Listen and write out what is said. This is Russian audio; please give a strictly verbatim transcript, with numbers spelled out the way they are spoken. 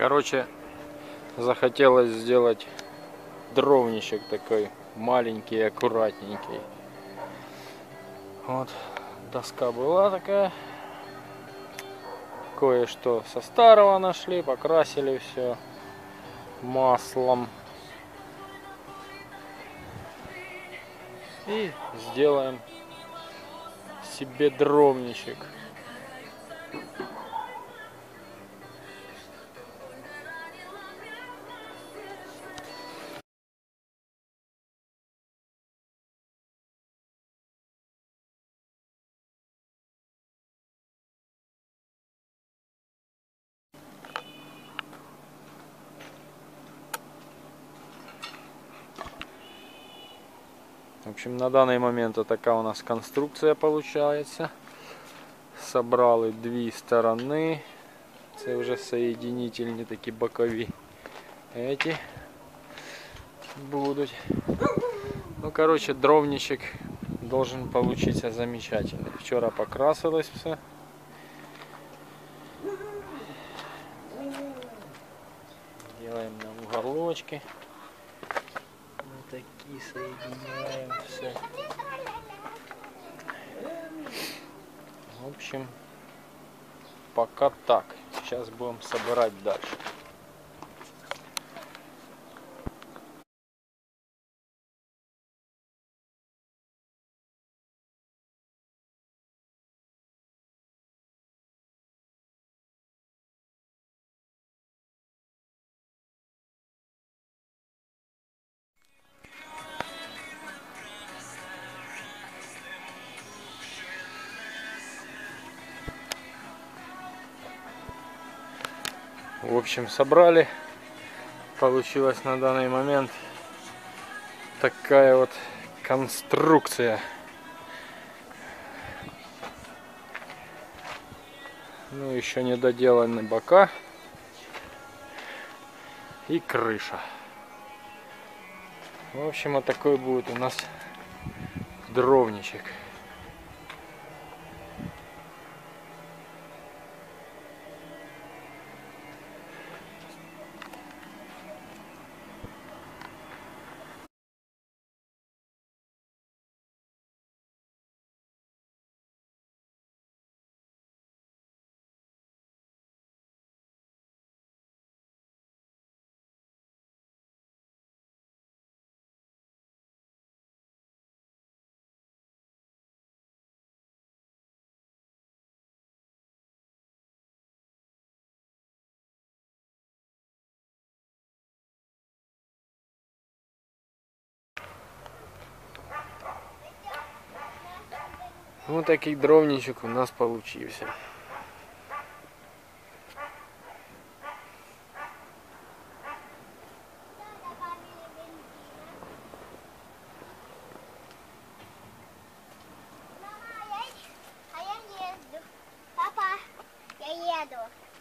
Короче, захотелось сделать дровничек такой маленький, аккуратненький. Вот доска была такая. Кое-что со старого нашли, покрасили все маслом. И сделаем себе дровничек. В общем, на данный момент вот такая у нас конструкция получается. Собрали две стороны. Это уже соединительные такие боковые. Эти будут. Ну, короче, дровничек должен получиться замечательный. Вчера покрасилось все. Делаем на уголочки. Вот такие соединяем все. В общем, пока так. Сейчас будем собирать дальше. В общем, собрали. Получилась на данный момент такая вот конструкция. Ну, еще не доделаны бока и крыша. В общем, вот такой будет у нас дровничек. Вот такий дровничек у нас получился. А я езжу. Папа, я еду.